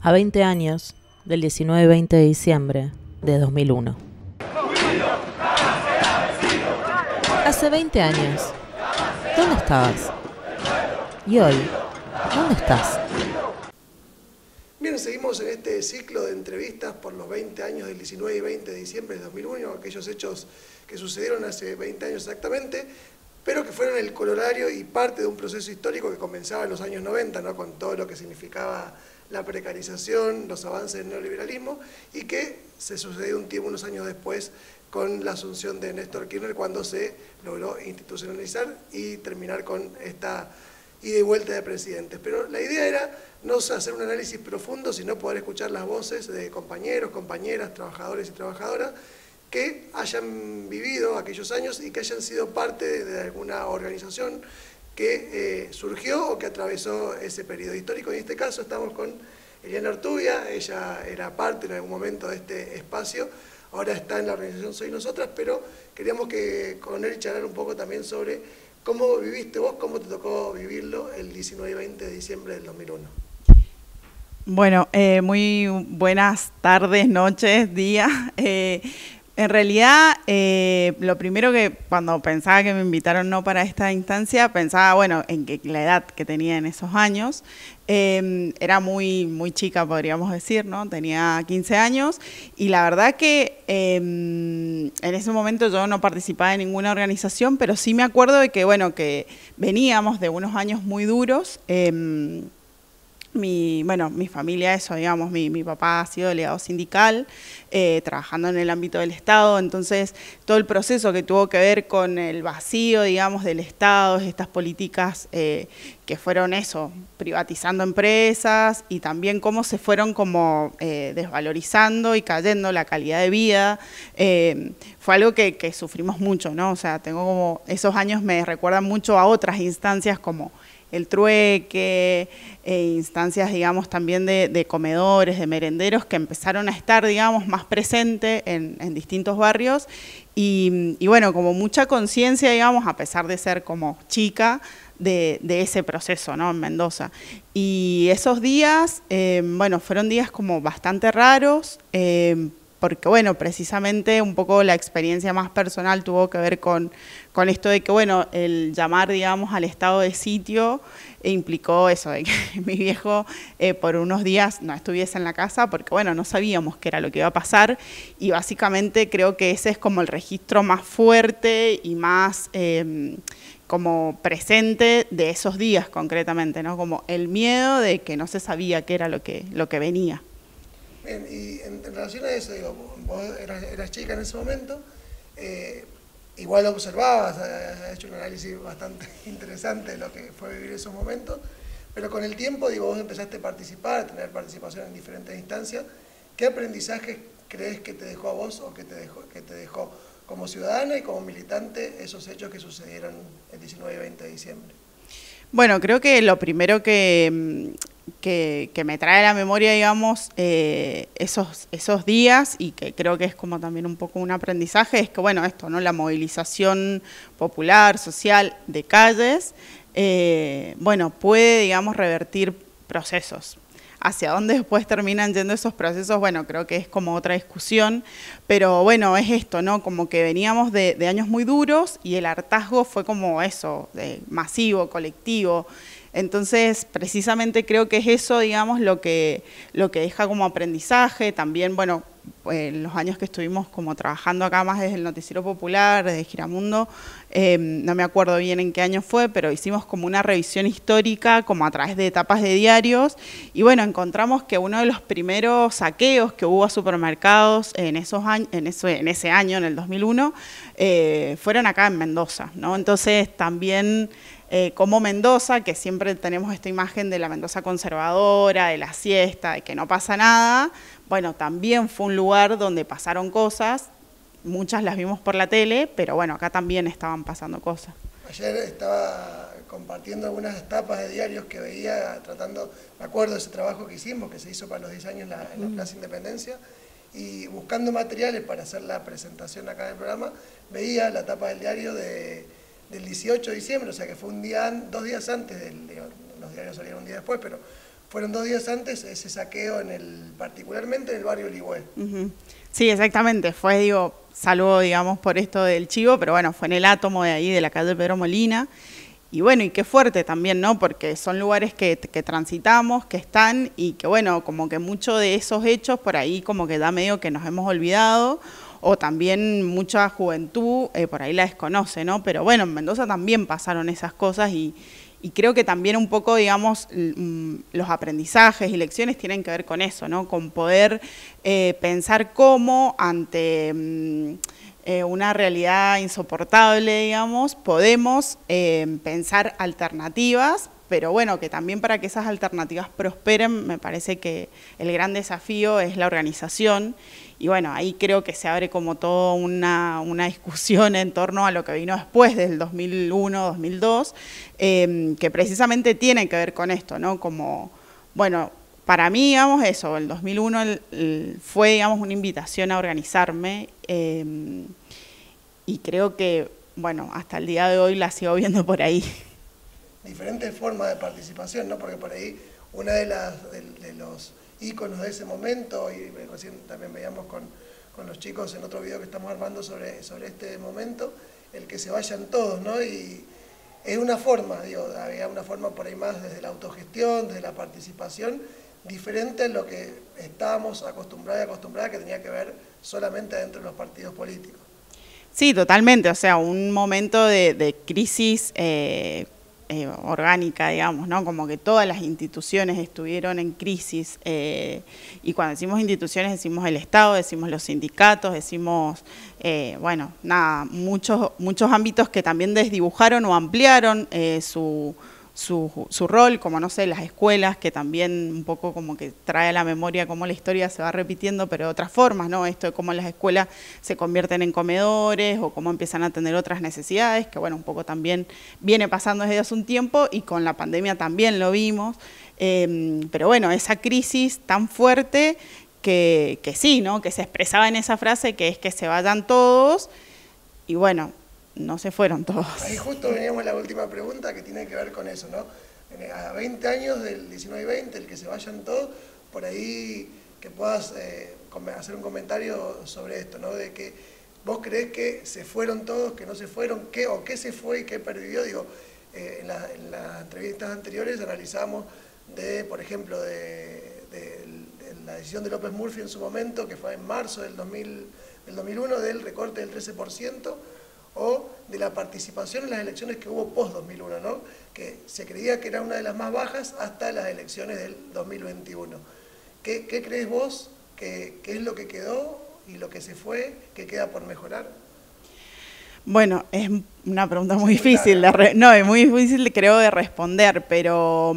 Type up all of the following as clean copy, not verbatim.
A 20 años del 19-20 de diciembre de 2001. Hace 20 años, ¿dónde estabas? Y hoy, ¿dónde estás? Bien, seguimos en este ciclo de entrevistas por los 20 años del 19 y 20 de diciembre de 2001, aquellos hechos que sucedieron hace 20 años exactamente, pero que fueron el corolario y parte de un proceso histórico que comenzaba en los años 90, ¿no? Con todo lo que significaba la precarización, los avances del neoliberalismo, y que se sucedió unos años después con la asunción de Néstor Kirchner, cuando se logró institucionalizar y terminar con esta ida y vuelta de presidentes. Pero la idea era no hacer un análisis profundo, sino poder escuchar las voces de compañeros, compañeras, trabajadores y trabajadoras que hayan vivido aquellos años y que hayan sido parte de alguna organización que surgió o que atravesó ese periodo histórico. En este caso estamos con Eliana Ortubia. Ella era parte en algún momento de este espacio, ahora está en la organización Soy Nosotras, pero queríamos que con él charlar un poco también sobre cómo viviste vos, cómo te tocó vivirlo el 19 y 20 de diciembre del 2001. Bueno, muy buenas tardes, noches, días. En realidad, lo primero que cuando pensaba que me invitaron no para esta instancia, pensaba, bueno, en que la edad que tenía en esos años. Era muy chica, podríamos decir, ¿no? Tenía 15 años y la verdad que en ese momento yo no participaba en ninguna organización, pero sí me acuerdo de que, bueno, que veníamos de unos años muy duros. Mi familia, eso, digamos, mi papá ha sido delegado sindical, trabajando en el ámbito del Estado, entonces todo el proceso que tuvo que ver con el vacío, digamos, del Estado, estas políticas que fueron eso, privatizando empresas y también cómo se fueron como desvalorizando y cayendo la calidad de vida, fue algo que sufrimos mucho, ¿no? O sea, tengo como, esos años me recuerdan mucho a otras instancias como el trueque, instancias, digamos, también de comedores, de merenderos, que empezaron a estar, digamos, más presentes en distintos barrios y bueno, como mucha conciencia, digamos, a pesar de ser como chica, de ese proceso, ¿no? En Mendoza. Y esos días, bueno, fueron días como bastante raros, porque, bueno, precisamente un poco la experiencia más personal tuvo que ver con esto de que, bueno, el llamar, digamos, al estado de sitio implicó eso, de que mi viejo por unos días no estuviese en la casa, porque, bueno, no sabíamos qué era lo que iba a pasar, y básicamente creo que ese es como el registro más fuerte y más como presente de esos días concretamente, ¿no? Como el miedo de que no se sabía qué era lo que venía. Bien, y en relación a eso, digo, vos eras chica en ese momento, igual observabas, has hecho un análisis bastante interesante de lo que fue vivir esos momentos, pero con el tiempo, digo, vos empezaste a participar, a tener participación en diferentes instancias. ¿Qué aprendizaje crees que te dejó a vos o que te dejó como ciudadana y como militante esos hechos que sucedieron el 19 y 20 de diciembre? Bueno, creo que lo primero que me trae a la memoria, digamos, esos días, y que creo que es como también un poco un aprendizaje, es que, bueno, esto, ¿no? La movilización popular, social, de calles, bueno, puede, digamos, revertir procesos. Hacia dónde después terminan yendo esos procesos, bueno, creo que es como otra discusión, pero bueno, es esto, ¿no? Como que veníamos de años muy duros y el hartazgo fue como eso, masivo, colectivo. Entonces, precisamente creo que es eso, digamos, lo que deja como aprendizaje. También, bueno, en los años que estuvimos como trabajando acá más desde el Noticiero Popular, desde Giramundo, no me acuerdo bien en qué año fue, pero hicimos como una revisión histórica, como a través de etapas de diarios, y bueno, encontramos que uno de los primeros saqueos que hubo a supermercados en ese año, en el 2001, fueron acá en Mendoza, ¿no? Entonces, también como Mendoza, que siempre tenemos esta imagen de la Mendoza conservadora, de la siesta, de que no pasa nada, bueno, también fue un lugar donde pasaron cosas, muchas las vimos por la tele, pero bueno, acá también estaban pasando cosas. Ayer estaba compartiendo algunas tapas de diarios que veía, me acuerdo de ese trabajo que hicimos, que se hizo para los 10 años en la Plaza Independencia, y buscando materiales para hacer la presentación acá en el programa, veía la tapa del diario del 18 de diciembre, o sea que fue 2 días antes, los diarios salieron un día después, pero fueron 2 días antes ese saqueo particularmente en el barrio Ligüé. Sí, exactamente, fue, digo, salvo, digamos, por esto del chivo, pero bueno, fue en el Átomo de ahí, de la calle Pedro Molina, y bueno, y qué fuerte también, ¿no? Porque son lugares que transitamos, que están, y que bueno, como que muchos de esos hechos por ahí como que da medio que nos hemos olvidado, o también mucha juventud por ahí la desconoce, ¿no? Pero bueno, en Mendoza también pasaron esas cosas y creo que también un poco, digamos, los aprendizajes y lecciones tienen que ver con eso, ¿no? Con poder pensar cómo ante una realidad insoportable, digamos, podemos pensar alternativas, pero bueno, que también para que esas alternativas prosperen, me parece que el gran desafío es la organización. Y bueno, ahí creo que se abre como toda una discusión en torno a lo que vino después del 2001-2002, que precisamente tiene que ver con esto, ¿no? Como, bueno, para mí, digamos, eso, el 2001 fue, digamos, una invitación a organizarme y creo que, bueno, hasta el día de hoy la sigo viendo por ahí. Diferentes formas de participación, ¿no? Porque por ahí una de los íconos de ese momento, y recién también veíamos con los chicos en otro video que estamos armando sobre este momento, el que se vayan todos, ¿no? Y es una forma, digo, había una forma por ahí más desde la autogestión, desde la participación, diferente a lo que estábamos acostumbrados y acostumbradas, que tenía que ver solamente dentro de los partidos políticos. Sí, totalmente, o sea, un momento de crisis orgánica, digamos, ¿no? Como que todas las instituciones estuvieron en crisis y cuando decimos instituciones decimos el Estado, decimos los sindicatos, decimos, bueno, nada, muchos ámbitos que también desdibujaron o ampliaron su rol, como no sé, las escuelas, que también un poco como que trae a la memoria cómo la historia se va repitiendo, pero de otras formas, ¿no? Esto de cómo las escuelas se convierten en comedores o cómo empiezan a tener otras necesidades, que bueno, un poco también viene pasando desde hace un tiempo y con la pandemia también lo vimos, pero bueno, esa crisis tan fuerte que sí, ¿no? Que se expresaba en esa frase que es que se vayan todos y bueno, no se fueron todos. Ahí justo veníamos a la última pregunta que tiene que ver con eso, ¿no? A 20 años del 19 y 20, el que se vayan todos, por ahí que puedas hacer un comentario sobre esto, ¿no? De que vos creés que se fueron todos, que no se fueron, qué se fue y qué pervivió. Digo, en las entrevistas anteriores analizamos por ejemplo, de la decisión de López Murphy en su momento, que fue en marzo del 2001, del recorte del 13%, o de la participación en las elecciones que hubo post-2001, ¿no? Que se creía que era una de las más bajas hasta las elecciones del 2021. ¿Qué crees vos que es lo que quedó y lo que se fue, que queda por mejorar? Bueno, es una pregunta muy difícil, es muy difícil creo de responder, pero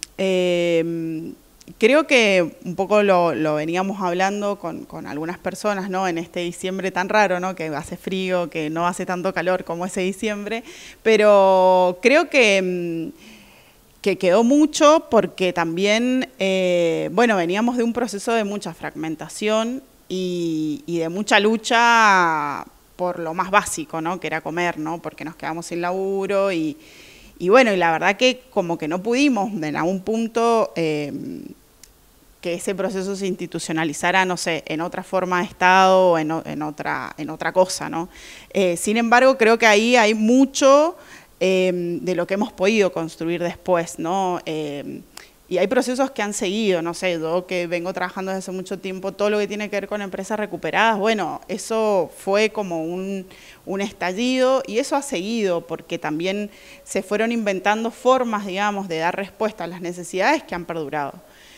creo que un poco lo veníamos hablando con algunas personas, ¿no? En este diciembre tan raro, ¿no? Que hace frío, que no hace tanto calor como ese diciembre, pero creo que quedó mucho porque también, bueno, veníamos de un proceso de mucha fragmentación y de mucha lucha por lo más básico, ¿no? Que era comer, ¿no? Porque nos quedamos sin laburo y bueno, y la verdad que como que no pudimos en algún punto que ese proceso se institucionalizara, no sé, en otra forma de Estado o en otra cosa, ¿no? Sin embargo, creo que ahí hay mucho de lo que hemos podido construir después, ¿no? Y hay procesos que han seguido, no sé, yo que vengo trabajando desde hace mucho tiempo, todo lo que tiene que ver con empresas recuperadas, bueno, eso fue como un estallido y eso ha seguido porque también se fueron inventando formas, digamos, de dar respuesta a las necesidades que han perdurado.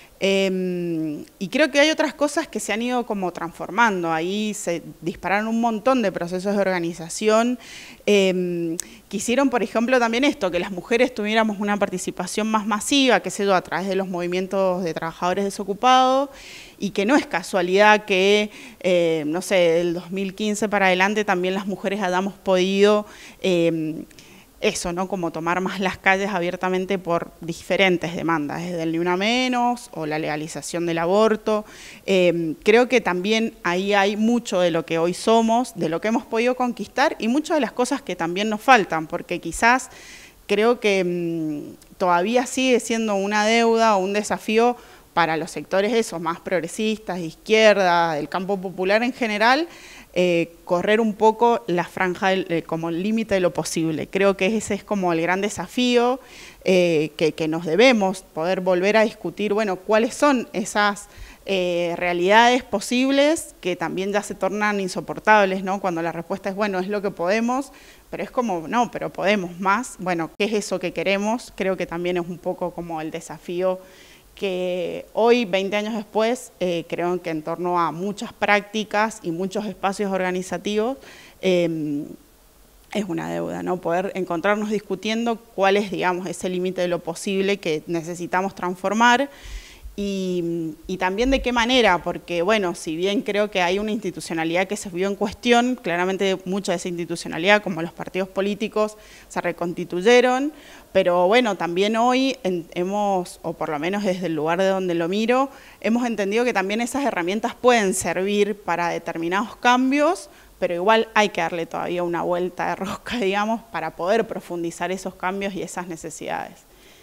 Y creo que hay otras cosas que se han ido como transformando, ahí se dispararon un montón de procesos de organización, quisieron, por ejemplo, también esto, que las mujeres tuviéramos una participación más masiva, qué sé yo, a través de los movimientos de trabajadores desocupados, y que no es casualidad que, no sé, del 2015 para adelante también las mujeres hayamos podido eso, ¿no? Como tomar más las calles abiertamente por diferentes demandas, desde el Ni Una Menos o la legalización del aborto. Creo que también ahí hay mucho de lo que hoy somos, de lo que hemos podido conquistar y muchas de las cosas que también nos faltan, porque quizás creo que todavía sigue siendo una deuda o un desafío para los sectores esos más progresistas, de izquierda, del campo popular en general, correr un poco la franja como el límite de lo posible. Creo que ese es como el gran desafío que nos debemos poder volver a discutir, bueno, cuáles son esas realidades posibles que también ya se tornan insoportables, ¿no? Cuando la respuesta es, bueno, es lo que podemos, pero es como, no, pero podemos más. Bueno, ¿qué es eso que queremos? Creo que también es un poco como el desafío que hoy, 20 años después, creo que en torno a muchas prácticas y muchos espacios organizativos, es una deuda, ¿no? Poder encontrarnos discutiendo cuál es, digamos, ese límite de lo posible que necesitamos transformar y también de qué manera, porque, bueno, si bien creo que hay una institucionalidad que se vio en cuestión, claramente mucha de esa institucionalidad, como los partidos políticos, se reconstituyeron, pero bueno, también hoy hemos, o por lo menos desde el lugar de donde lo miro, hemos entendido que también esas herramientas pueden servir para determinados cambios, pero igual hay que darle todavía una vuelta de rosca, digamos, para poder profundizar esos cambios y esas necesidades.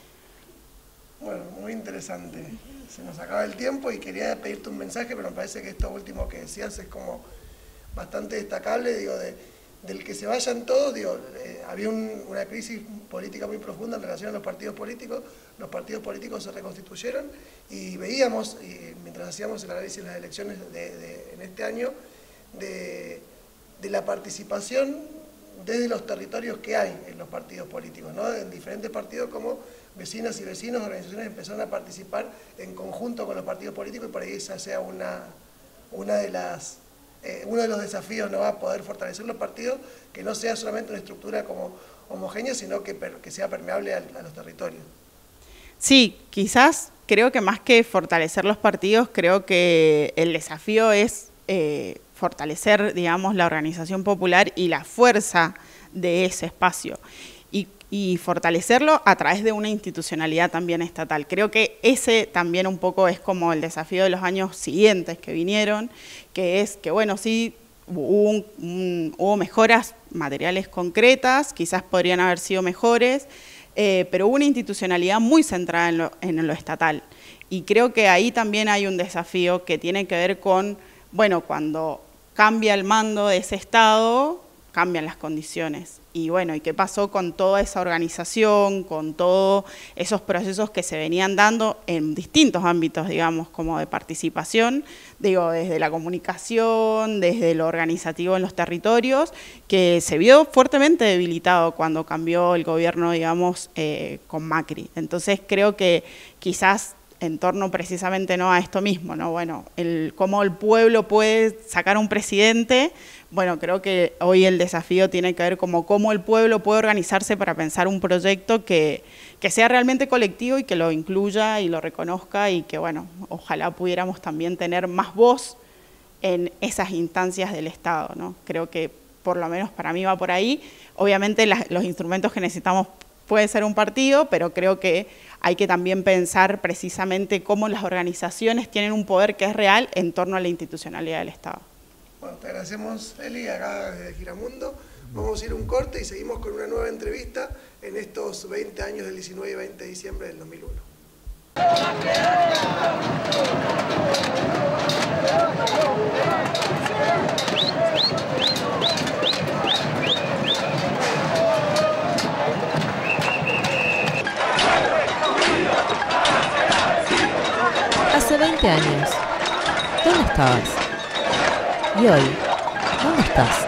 Bueno, muy interesante. Se nos acaba el tiempo y quería pedirte un mensaje, pero me parece que esto último que decías es como bastante destacable, digo, del que se vayan todos, digo, había una crisis política muy profunda en relación a los partidos políticos se reconstituyeron y veíamos, mientras hacíamos el análisis de las elecciones en este año, de la participación desde los territorios que hay en los partidos políticos, ¿no? En diferentes partidos como vecinas y vecinos, organizaciones empezaron a participar en conjunto con los partidos políticos y por ahí esa sea uno de los desafíos, ¿no? A poder fortalecer los partidos, que no sea solamente una estructura como homogénea, sino que sea permeable a los territorios. Sí, quizás creo que más que fortalecer los partidos, creo que el desafío es fortalecer, digamos, la organización popular y la fuerza de ese espacio. Y fortalecerlo a través de una institucionalidad también estatal. Creo que ese también un poco es como el desafío de los años siguientes que vinieron, que es que, bueno, sí, hubo mejoras materiales concretas, quizás podrían haber sido mejores, pero hubo una institucionalidad muy centrada en lo estatal. Y creo que ahí también hay un desafío que tiene que ver con, bueno, cuando cambia el mando de ese Estado, cambian las condiciones. Y bueno, ¿y qué pasó con toda esa organización, con todos esos procesos que se venían dando en distintos ámbitos, digamos, como de participación, digo, desde la comunicación, desde lo organizativo en los territorios, que se vio fuertemente debilitado cuando cambió el gobierno, digamos, con Macri. Entonces creo que quizás en torno precisamente no a esto mismo, ¿no? Bueno, cómo el pueblo puede sacar un presidente. Bueno, creo que hoy el desafío tiene que ver como cómo el pueblo puede organizarse para pensar un proyecto que sea realmente colectivo y que lo incluya y lo reconozca y que, bueno, ojalá pudiéramos también tener más voz en esas instancias del Estado, ¿no? Creo que por lo menos para mí va por ahí. Obviamente los instrumentos que necesitamos puede ser un partido, pero creo que hay que también pensar precisamente cómo las organizaciones tienen un poder que es real en torno a la institucionalidad del Estado. Bueno, te agradecemos, Eli, acá desde Giramundo. Vamos a ir a un corte y seguimos con una nueva entrevista en estos 20 años del 19 y 20 de diciembre del 2001. Hace 20 años, ¿dónde estabas? Y hoy, ¿dónde estás?